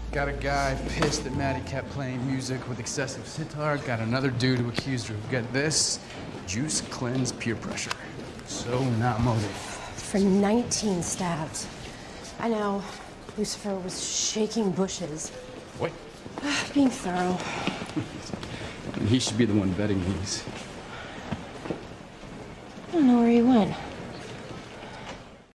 Got a guy pissed that Maddie kept playing music with excessive sitar. Got another dude who accused her of, get this, juice cleanse peer pressure. So not motive. For 19 stabs. I know. Lucifer was shaking bushes. What? Being thorough. He should be the one vetting these. I don't know where he went.